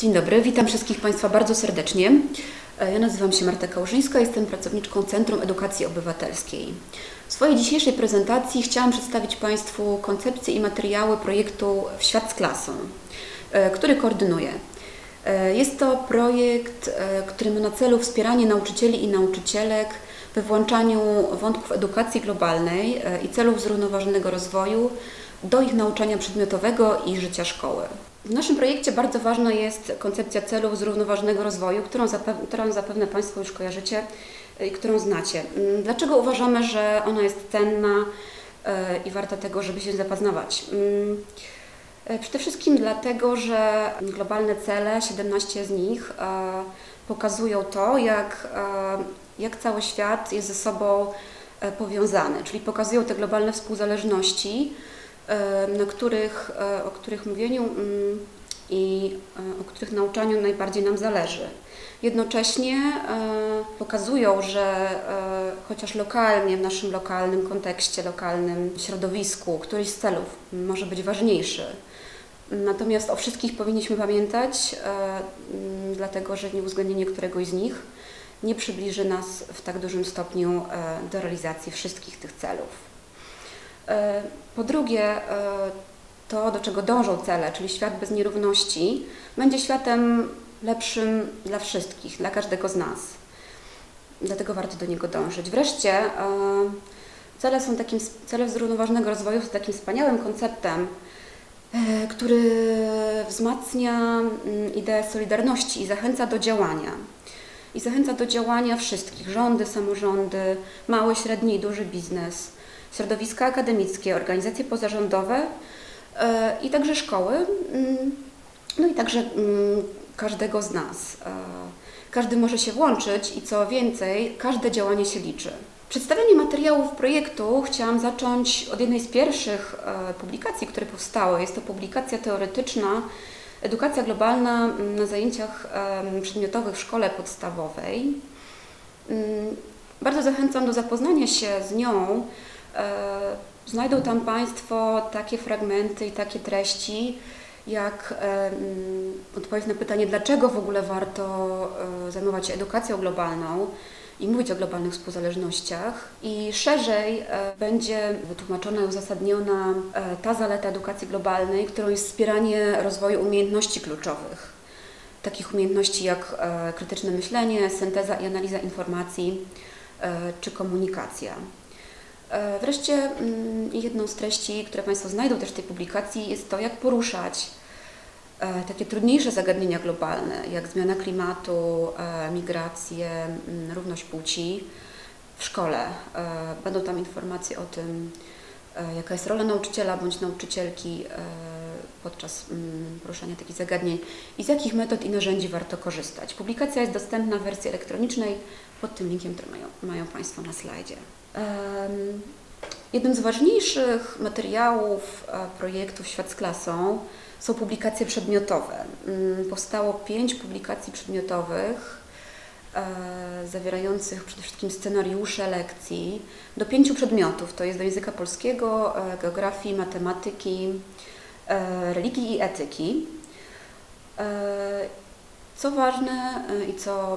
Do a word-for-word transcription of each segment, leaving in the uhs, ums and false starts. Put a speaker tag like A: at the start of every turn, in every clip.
A: Dzień dobry, witam wszystkich Państwa bardzo serdecznie. Ja nazywam się Marta Kałużyńska, jestem pracowniczką Centrum Edukacji Obywatelskiej. W swojej dzisiejszej prezentacji chciałam przedstawić Państwu koncepcję i materiały projektu Świat z klasą, który koordynuję. Jest to projekt, który ma na celu wspieranie nauczycieli i nauczycielek we włączaniu wątków edukacji globalnej i celów zrównoważonego rozwoju do ich nauczania przedmiotowego i życia szkoły. W naszym projekcie bardzo ważna jest koncepcja celów zrównoważonego rozwoju, którą zapewne, którą zapewne Państwo już kojarzycie i którą znacie. Dlaczego uważamy, że ona jest cenna i warta tego, żeby się zapoznawać? Przede wszystkim dlatego, że globalne cele, siedemnaście z nich, pokazują to, jak, jak cały świat jest ze sobą powiązany, czyli pokazują te globalne współzależności, na których, o których mówieniu i o których nauczaniu najbardziej nam zależy. Jednocześnie pokazują, że chociaż lokalnie, w naszym lokalnym kontekście, lokalnym środowisku, któryś z celów może być ważniejszy, natomiast o wszystkich powinniśmy pamiętać, dlatego że nieuwzględnienie któregoś z nich nie przybliży nas w tak dużym stopniu do realizacji wszystkich tych celów. Po drugie, to, do czego dążą cele, czyli świat bez nierówności, będzie światem lepszym dla wszystkich, dla każdego z nas. Dlatego warto do niego dążyć. Wreszcie, cele, są takim, cele zrównoważonego rozwoju są takim wspaniałym konceptem, który wzmacnia ideę solidarności i zachęca do działania. I zachęca do działania wszystkich, rządy, samorządy, mały, średni i duży biznes, środowiska akademickie, organizacje pozarządowe i także szkoły, no i także każdego z nas. Każdy może się włączyć i co więcej, każde działanie się liczy. Przedstawianie materiałów projektu chciałam zacząć od jednej z pierwszych publikacji, które powstały. Jest to publikacja teoretyczna Edukacja globalna na zajęciach przedmiotowych w szkole podstawowej. Bardzo zachęcam do zapoznania się z nią. Znajdą tam Państwo takie fragmenty i takie treści, jak odpowiedź na pytanie, dlaczego w ogóle warto zajmować się edukacją globalną i mówić o globalnych współzależnościach. I szerzej będzie wytłumaczona i uzasadniona ta zaleta edukacji globalnej, którą jest wspieranie rozwoju umiejętności kluczowych. Takich umiejętności jak krytyczne myślenie, synteza i analiza informacji czy komunikacja. Wreszcie jedną z treści, które Państwo znajdą też w tej publikacji, jest to, jak poruszać takie trudniejsze zagadnienia globalne, jak zmiana klimatu, migracje, równość płci w szkole. Będą tam informacje o tym, jaka jest rola nauczyciela bądź nauczycielki podczas poruszania takich zagadnień i z jakich metod i narzędzi warto korzystać. Publikacja jest dostępna w wersji elektronicznej pod tym linkiem, który mają, mają Państwo na slajdzie. Jednym z ważniejszych materiałów projektu Świat z klasą są publikacje przedmiotowe. Powstało pięć publikacji przedmiotowych zawierających przede wszystkim scenariusze lekcji do pięciu przedmiotów. To jest do języka polskiego, geografii, matematyki, religii i etyki. Co ważne i co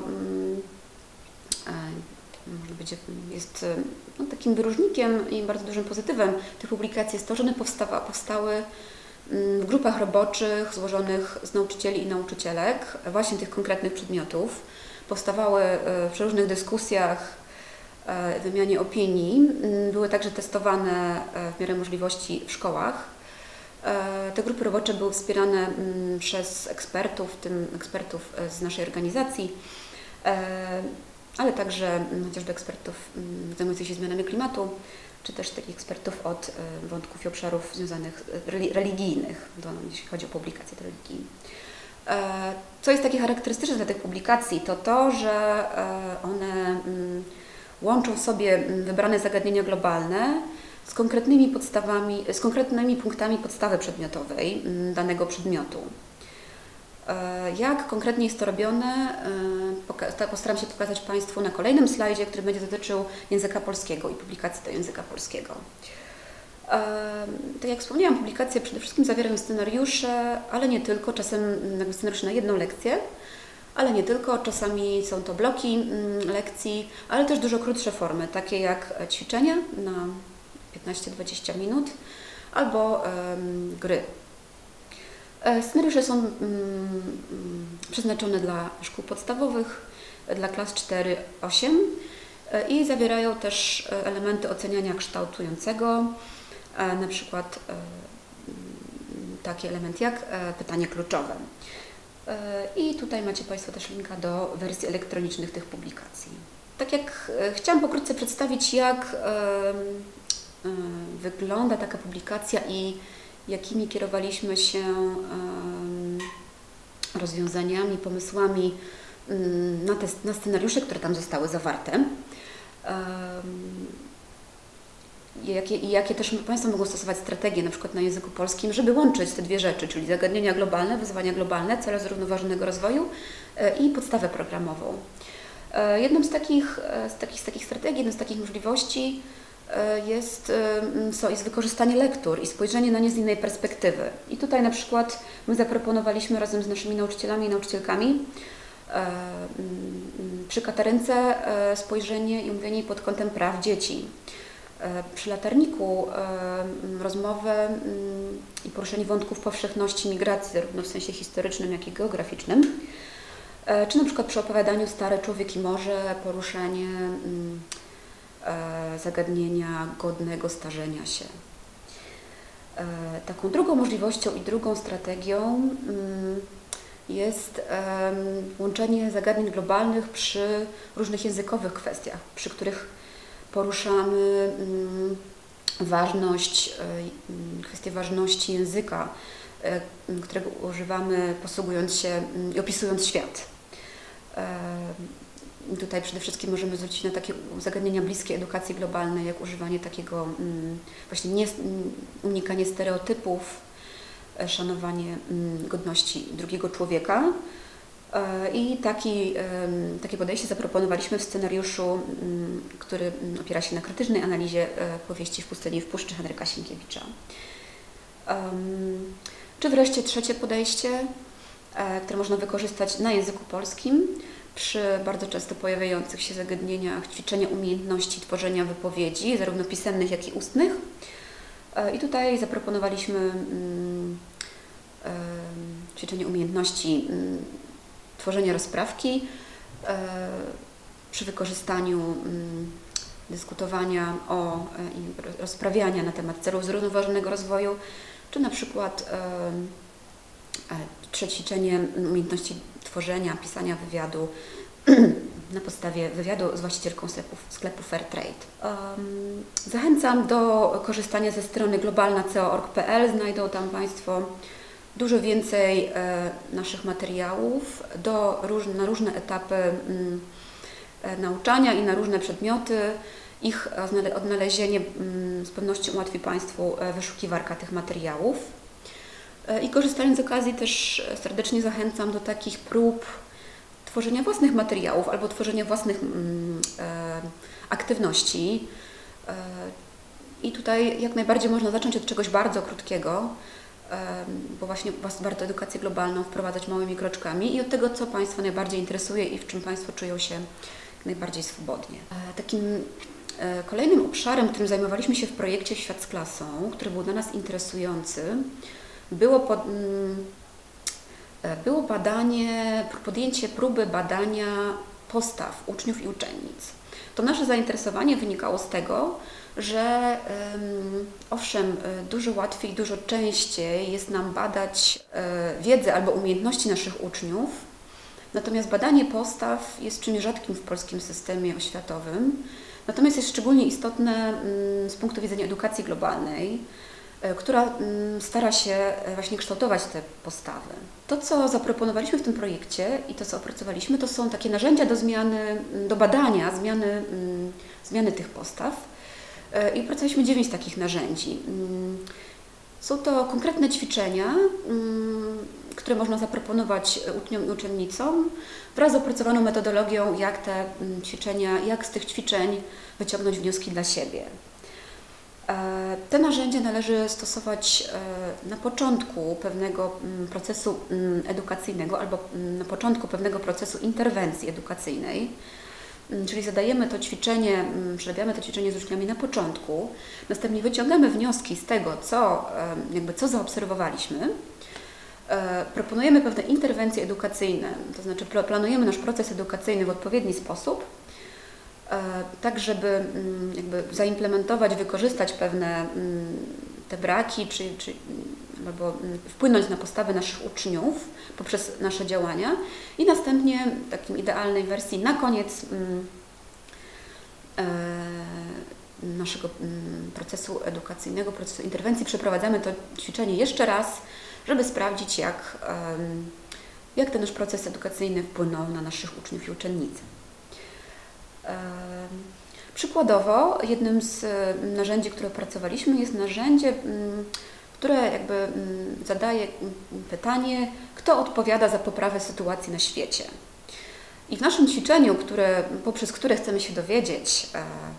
A: może być, jest no, takim wyróżnikiem i bardzo dużym pozytywem tych publikacji jest to, że one powstawa, powstały w grupach roboczych złożonych z nauczycieli i nauczycielek właśnie tych konkretnych przedmiotów. Powstawały w przeróżnych dyskusjach, wymianie opinii. Były także testowane w miarę możliwości w szkołach. Te grupy robocze były wspierane przez ekspertów, w tym ekspertów z naszej organizacji, ale także chociażby ekspertów zajmujących się zmianami klimatu, czy też takich ekspertów od wątków i obszarów związanych religijnych, jeśli chodzi o publikacje religijne. Co jest takie charakterystyczne dla tych publikacji, to to, że one łączą w sobie wybrane zagadnienia globalne z konkretnymi podstawami, z konkretnymi punktami podstawy przedmiotowej danego przedmiotu. Jak konkretnie jest to robione, postaram się pokazać Państwu na kolejnym slajdzie, który będzie dotyczył języka polskiego i publikacji do języka polskiego. Tak jak wspomniałam, publikacje przede wszystkim zawierają scenariusze, ale nie tylko, czasem jakby scenariusze na jedną lekcję, ale nie tylko, czasami są to bloki lekcji, ale też dużo krótsze formy, takie jak ćwiczenia na piętnaście do dwudziestu minut albo um, gry. Scenariusze są um, przeznaczone dla szkół podstawowych, dla klas cztery osiem i zawierają też elementy oceniania kształtującego, na przykład taki element jak pytanie kluczowe. I tutaj macie Państwo też linka do wersji elektronicznych tych publikacji. Tak jak chciałam pokrótce przedstawić, jak wygląda taka publikacja i jakimi kierowaliśmy się rozwiązaniami, pomysłami na, te, na scenariusze, które tam zostały zawarte. I jakie, i jakie też Państwo mogą stosować strategie, na przykład na języku polskim, żeby łączyć te dwie rzeczy, czyli zagadnienia globalne, wyzwania globalne, cele zrównoważonego rozwoju i podstawę programową. Jedną z takich, z takich, z takich strategii, jedną z takich możliwości jest, jest wykorzystanie lektur i spojrzenie na nie z innej perspektywy. I tutaj na przykład my zaproponowaliśmy razem z naszymi nauczycielami i nauczycielkami przy Katarynce spojrzenie i mówienie pod kątem praw dzieci. Przy latarniku rozmowę i poruszenie wątków powszechności migracji, zarówno w sensie historycznym, jak i geograficznym. Czy na przykład przy opowiadaniu Stary człowiek i morze poruszenie zagadnienia godnego starzenia się. Taką drugą możliwością i drugą strategią jest łączenie zagadnień globalnych przy różnych językowych kwestiach, przy których poruszamy ważność, kwestię ważności języka, którego używamy posługując się i opisując świat. Tutaj przede wszystkim możemy zwrócić na takie zagadnienia bliskie edukacji globalnej, jak używanie takiego właśnie nie, unikanie stereotypów, szanowanie godności drugiego człowieka. I taki, takie podejście zaproponowaliśmy w scenariuszu, który opiera się na krytycznej analizie powieści W pustyni i w puszczy Henryka Sienkiewicza. Czy wreszcie trzecie podejście, które można wykorzystać na języku polskim przy bardzo często pojawiających się zagadnieniach ćwiczenia umiejętności tworzenia wypowiedzi, zarówno pisemnych, jak i ustnych. I tutaj zaproponowaliśmy ćwiczenie umiejętności tworzenia rozprawki przy wykorzystaniu dyskutowania o i rozprawiania na temat celów zrównoważonego rozwoju, czy na przykład ćwiczenie umiejętności tworzenia, pisania wywiadu na podstawie wywiadu z właścicielką sklepu, sklepu Fairtrade. Zachęcam do korzystania ze strony globalna kropka co kropka org kropka p l. Znajdą tam Państwo dużo więcej naszych materiałów do, na różne etapy nauczania i na różne przedmioty. Ich odnalezienie z pewnością ułatwi Państwu wyszukiwarka tych materiałów. I korzystając z okazji też serdecznie zachęcam do takich prób tworzenia własnych materiałów albo tworzenia własnych aktywności. I tutaj jak najbardziej można zacząć od czegoś bardzo krótkiego, bo właśnie warto edukację globalną wprowadzać małymi kroczkami i od tego, co Państwa najbardziej interesuje i w czym Państwo czują się najbardziej swobodnie. Takim kolejnym obszarem, którym zajmowaliśmy się w projekcie Świat z klasą, który był dla nas interesujący, było, pod, było badanie, podjęcie próby badania postaw uczniów i uczennic. To nasze zainteresowanie wynikało z tego, że owszem, dużo łatwiej, dużo częściej jest nam badać wiedzę albo umiejętności naszych uczniów, natomiast badanie postaw jest czymś rzadkim w polskim systemie oświatowym, natomiast jest szczególnie istotne z punktu widzenia edukacji globalnej, która stara się właśnie kształtować te postawy. To, co zaproponowaliśmy w tym projekcie i to, co opracowaliśmy, to są takie narzędzia do zmiany, do badania zmiany, zmiany tych postaw. I opracowaliśmy dziewięć takich narzędzi. Są to konkretne ćwiczenia, które można zaproponować uczniom i uczennicom wraz z opracowaną metodologią, jak te ćwiczenia, jak z tych ćwiczeń wyciągnąć wnioski dla siebie. Te narzędzia należy stosować na początku pewnego procesu edukacyjnego albo na początku pewnego procesu interwencji edukacyjnej, czyli zadajemy to ćwiczenie, przerabiamy to ćwiczenie z uczniami na początku, następnie wyciągamy wnioski z tego, co, jakby co zaobserwowaliśmy, proponujemy pewne interwencje edukacyjne, to znaczy planujemy nasz proces edukacyjny w odpowiedni sposób, tak żeby jakby zaimplementować, wykorzystać pewne te braki, czy, czy, albo wpłynąć na postawę naszych uczniów poprzez nasze działania i następnie w takim idealnej wersji na koniec naszego procesu edukacyjnego, procesu interwencji przeprowadzamy to ćwiczenie jeszcze raz, żeby sprawdzić, jak, jak ten nasz proces edukacyjny wpłynął na naszych uczniów i uczennice. Przykładowo, jednym z narzędzi, które opracowaliśmy, jest narzędzie, które jakby zadaje pytanie, kto odpowiada za poprawę sytuacji na świecie. I w naszym ćwiczeniu, które, poprzez które chcemy się dowiedzieć,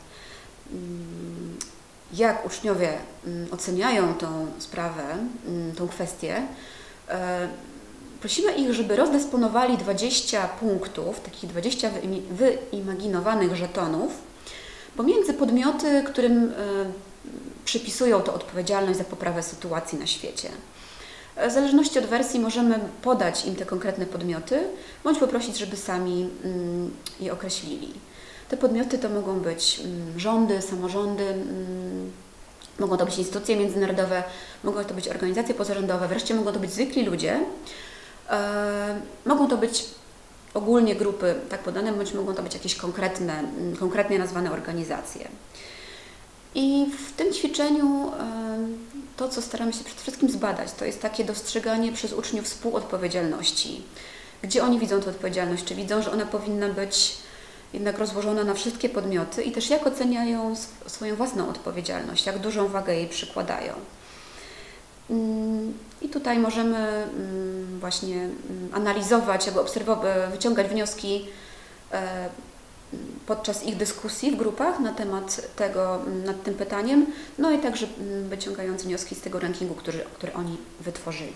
A: jak uczniowie oceniają tą sprawę, tą kwestię, prosimy ich, żeby rozdysponowali dwadzieścia punktów, takich dwadzieścia wyimaginowanych żetonów, pomiędzy podmioty, którym przypisują to odpowiedzialność za poprawę sytuacji na świecie. W zależności od wersji możemy podać im te konkretne podmioty, bądź poprosić, żeby sami je określili. Te podmioty to mogą być rządy, samorządy, mogą to być instytucje międzynarodowe, mogą to być organizacje pozarządowe, wreszcie mogą to być zwykli ludzie. Mogą to być ogólnie grupy tak podane, bądź mogą to być jakieś konkretne, konkretnie nazwane organizacje. I w tym ćwiczeniu to, co staramy się przede wszystkim zbadać, to jest takie dostrzeganie przez uczniów współodpowiedzialności. Gdzie oni widzą tę odpowiedzialność? Czy widzą, że ona powinna być jednak rozłożona na wszystkie podmioty i też jak oceniają swoją własną odpowiedzialność, jak dużą wagę jej przykładają. I tutaj możemy właśnie analizować, albo obserwować, wyciągać wnioski podczas ich dyskusji w grupach na temat tego, nad tym pytaniem, no i także wyciągając wnioski z tego rankingu, który, który oni wytworzyli.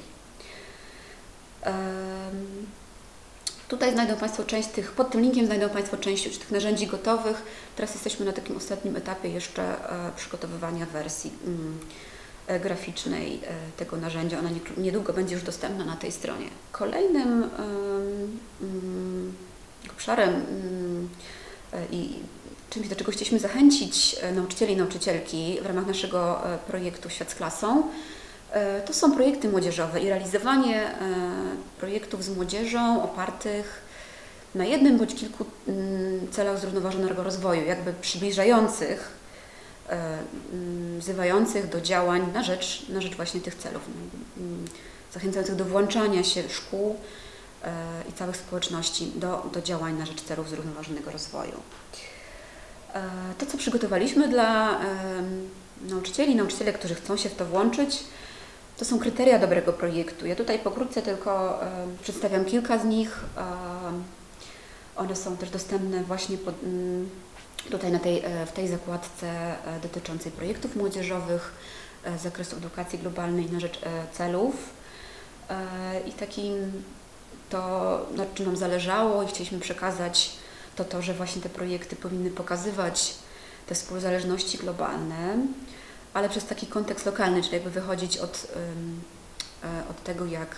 A: Tutaj znajdą Państwo część tych, pod tym linkiem znajdą Państwo część już tych narzędzi gotowych. Teraz jesteśmy na takim ostatnim etapie jeszcze przygotowywania wersji graficznej tego narzędzia. Ona niedługo będzie już dostępna na tej stronie. Kolejnym um, obszarem um, i czymś, do czego chcieliśmy zachęcić nauczycieli i nauczycielki w ramach naszego projektu Świat z klasą, to są projekty młodzieżowe i realizowanie projektów z młodzieżą opartych na jednym bądź kilku celach zrównoważonego rozwoju, jakby przybliżających, wzywających do działań na rzecz, na rzecz właśnie tych celów, zachęcających do włączania się szkół i całych społeczności do, do działań na rzecz celów zrównoważonego rozwoju. To, co przygotowaliśmy dla nauczycieli, nauczycielek, którzy chcą się w to włączyć, to są kryteria dobrego projektu. Ja tutaj pokrótce tylko przedstawiam kilka z nich. One są też dostępne właśnie pod, tutaj na tej, w tej zakładce dotyczącej projektów młodzieżowych z zakresu edukacji globalnej na rzecz celów. I takim to, na czym nam zależało i chcieliśmy przekazać, to to, że właśnie te projekty powinny pokazywać te współzależności globalne, ale przez taki kontekst lokalny, czyli jakby wychodzić od, od tego, jak,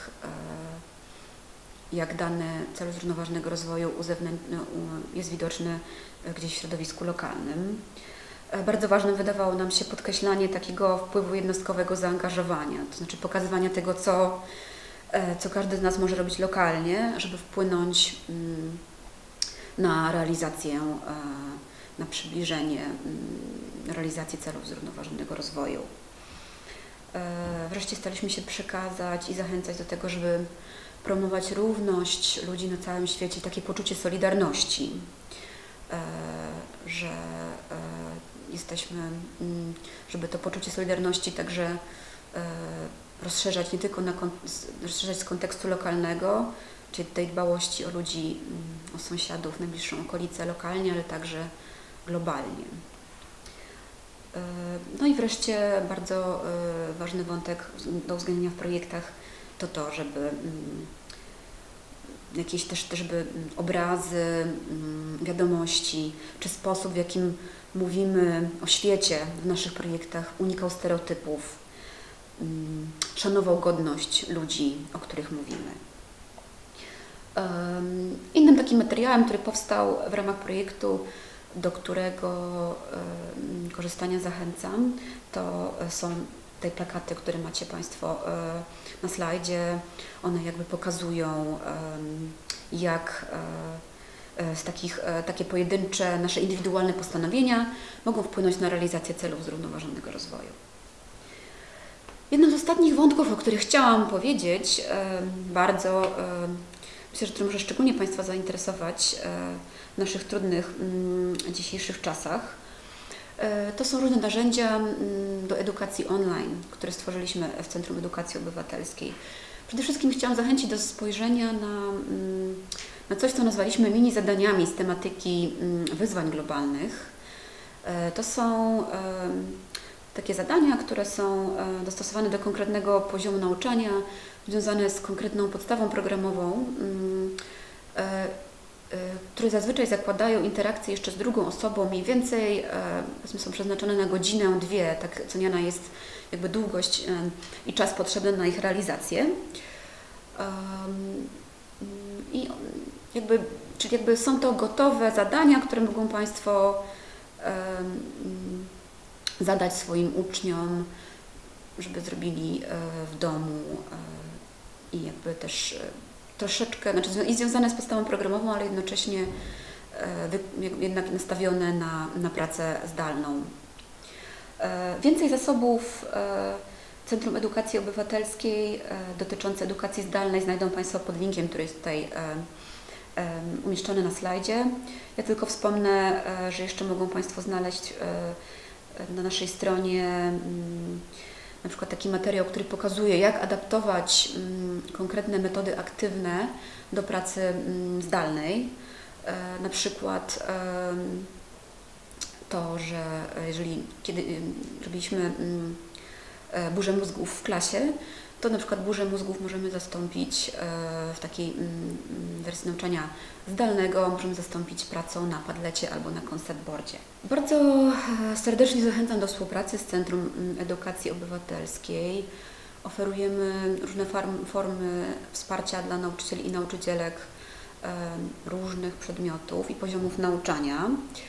A: jak dany cel zrównoważonego rozwoju jest widoczny gdzieś w środowisku lokalnym. Bardzo ważnym wydawało nam się podkreślanie takiego wpływu jednostkowego zaangażowania, to znaczy pokazywania tego, co, co każdy z nas może robić lokalnie, żeby wpłynąć na realizację, na przybliżenie realizacji celów zrównoważonego rozwoju. Wreszcie staraliśmy się przekazać i zachęcać do tego, żeby promować równość ludzi na całym świecie, takie poczucie solidarności, że jesteśmy, żeby to poczucie solidarności także rozszerzać nie tylko na, rozszerzać z kontekstu lokalnego, czyli tej dbałości o ludzi, o sąsiadów, najbliższą okolicę lokalnie, ale także globalnie. No i wreszcie bardzo ważny wątek do uwzględnienia w projektach to to, żeby jakieś też, też żeby obrazy, wiadomości, czy sposób, w jakim mówimy o świecie w naszych projektach unikał stereotypów, szanował godność ludzi, o których mówimy. Innym takim materiałem, który powstał w ramach projektu, do którego korzystania zachęcam, to są te plakaty, które macie Państwo na slajdzie. One jakby pokazują, jak z takich, takie pojedyncze, nasze indywidualne postanowienia mogą wpłynąć na realizację celów zrównoważonego rozwoju. Jednym z ostatnich wątków, o których chciałam powiedzieć, bardzo, myślę, że to może szczególnie Państwa zainteresować w naszych trudnych dzisiejszych czasach, to są różne narzędzia do edukacji online, które stworzyliśmy w Centrum Edukacji Obywatelskiej. Przede wszystkim chciałam zachęcić do spojrzenia na, na coś, co nazwaliśmy mini zadaniami z tematyki wyzwań globalnych. To są takie zadania, które są dostosowane do konkretnego poziomu nauczania, związane z konkretną podstawą programową, które zazwyczaj zakładają interakcję jeszcze z drugą osobą, mniej więcej są przeznaczone na godzinę, dwie, tak oceniana jest jakby długość i czas potrzebny na ich realizację. I jakby, czyli jakby są to gotowe zadania, które mogą Państwo zadać swoim uczniom, żeby zrobili w domu i jakby też troszeczkę, znaczy i związane z podstawą programową, ale jednocześnie jednak nastawione na, na pracę zdalną. Więcej zasobów Centrum Edukacji Obywatelskiej dotyczące edukacji zdalnej znajdą Państwo pod linkiem, który jest tutaj umieszczony na slajdzie. Ja tylko wspomnę, że jeszcze mogą Państwo znaleźć na naszej stronie na przykład taki materiał, który pokazuje, jak adaptować konkretne metody aktywne do pracy zdalnej. Na przykład to, że jeżeli kiedy robiliśmy burzę mózgów w klasie, to na przykład burzę mózgów możemy zastąpić w takiej wersji nauczania zdalnego, możemy zastąpić pracą na Padlecie albo na conceptboardzie. Bardzo serdecznie zachęcam do współpracy z Centrum Edukacji Obywatelskiej. Oferujemy różne formy wsparcia dla nauczycieli i nauczycielek różnych przedmiotów i poziomów nauczania.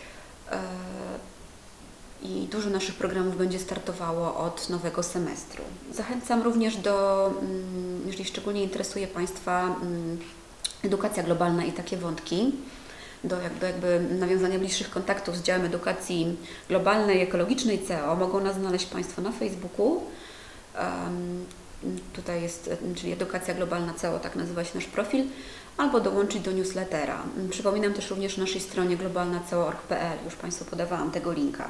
A: I dużo naszych programów będzie startowało od nowego semestru. Zachęcam również do, jeżeli szczególnie interesuje Państwa edukacja globalna i takie wątki, do jakby, jakby nawiązania bliższych kontaktów z działem edukacji globalnej, ekologicznej C E O. Mogą nas znaleźć Państwo na Facebooku. Um, tutaj jest, czyli Edukacja Globalna C E O, tak nazywa się nasz profil, albo dołączyć do newslettera. Przypominam też również o naszej stronie globalna c e o kropka org kropka p l. Już Państwu podawałam tego linka.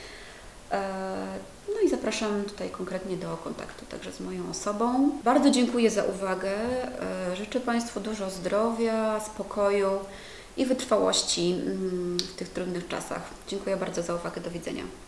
A: No i zapraszam tutaj konkretnie do kontaktu także z moją osobą. Bardzo dziękuję za uwagę. Życzę Państwu dużo zdrowia, spokoju i wytrwałości w tych trudnych czasach. Dziękuję bardzo za uwagę. Do widzenia.